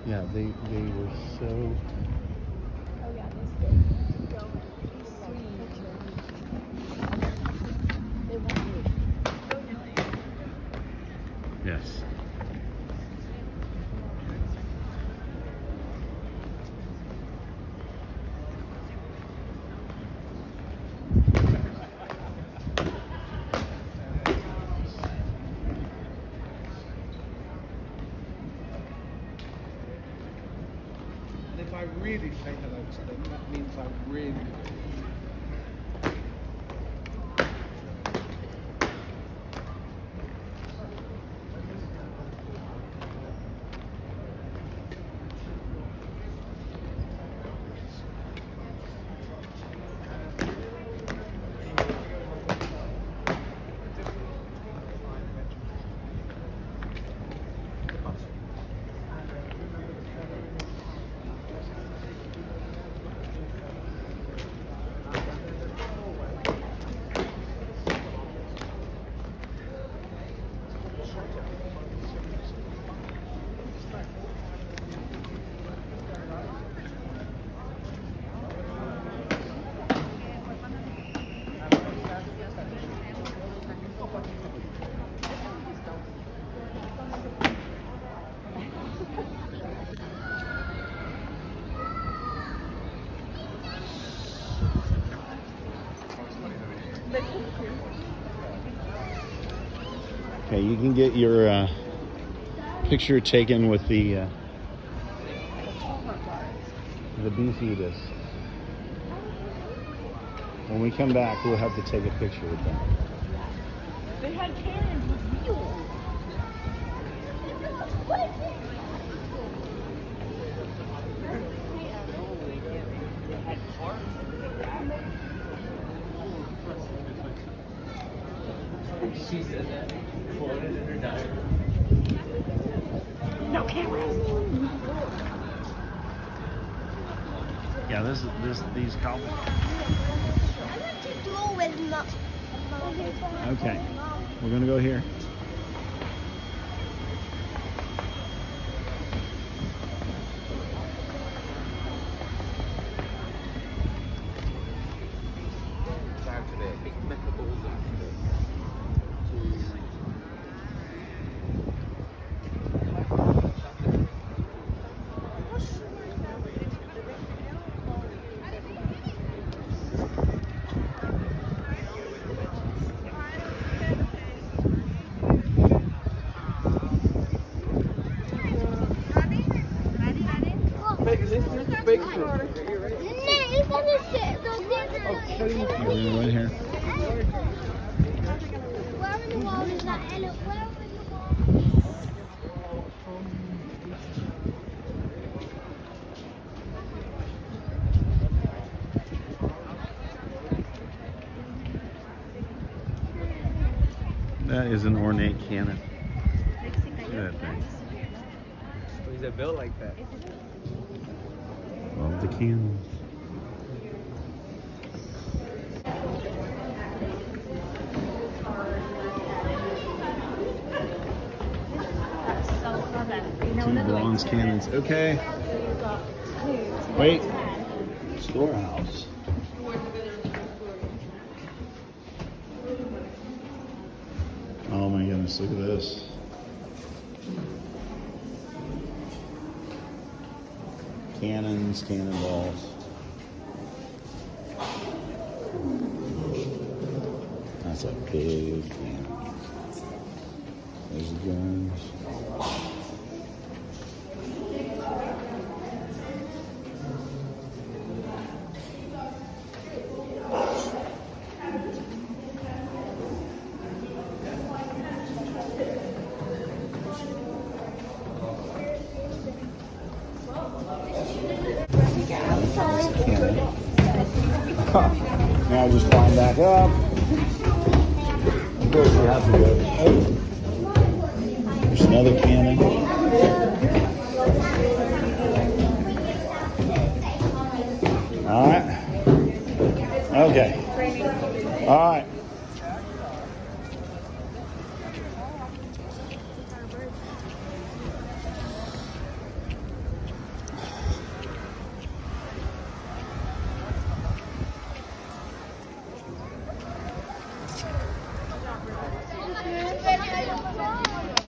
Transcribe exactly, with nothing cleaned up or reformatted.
Yeah, they they were so. Oh yeah, they still go sweet. They want me. Yes. If I really say hello to them, that means I really do. Okay, you can get your uh, picture taken with the uh, the beefeaters. When we come back, we'll have to take a picture with them. They had cannons with wheels. What is this? She said that. Quoted in her diary. No cameras. Yeah, this this these cowboys. Okay, we're gonna go here. Right here. That is an ornate cannon. Look at that thing. Is it built like that? Love the cannon. Two bronze cannons. Okay. Wait. Storehouse. Oh my goodness, look at this. Cannons, cannonballs. That's a big cannon. There's the guns. Now just climb back up. Of course you have to go. Oh. There's another cannon. All right. Okay. All right.